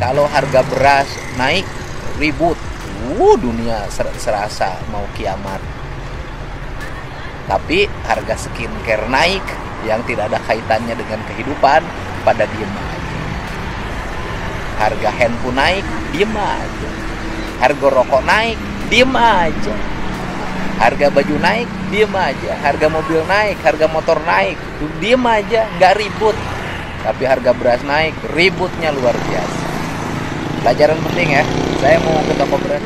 Kalau harga beras naik, ribut. Dunia serasa mau kiamat. Tapi harga skincare naik yang tidak ada kaitannya dengan kehidupan, pada diem aja. Harga handphone naik, diem aja. Harga rokok naik, diem aja. Harga baju naik, diem aja. Harga mobil naik, harga motor naik, diem aja, nggak ribut. Tapi harga beras naik, ributnya luar biasa. Pelajaran penting ya. Saya mau ke toko beras.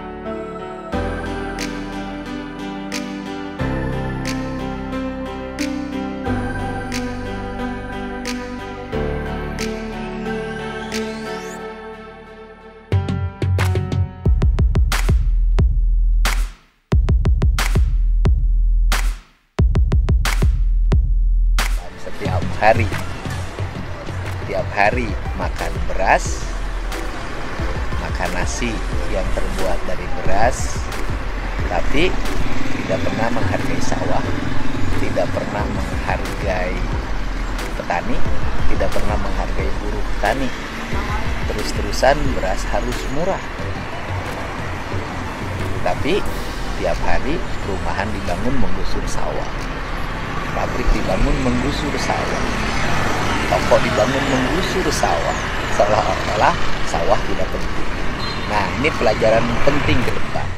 Setiap hari makan beras, makan nasi yang terbuat dari beras, tapi tidak pernah menghargai sawah, tidak pernah menghargai petani, tidak pernah menghargai buruh petani. Terus-terusan beras harus murah, tapi tiap hari perumahan dibangun menggusur sawah, pabrik dibangun menggusur sawah, toko dibangun menggusur sawah, seolah-olah sawah tidak penting. Nah, ini pelajaran penting ke depan.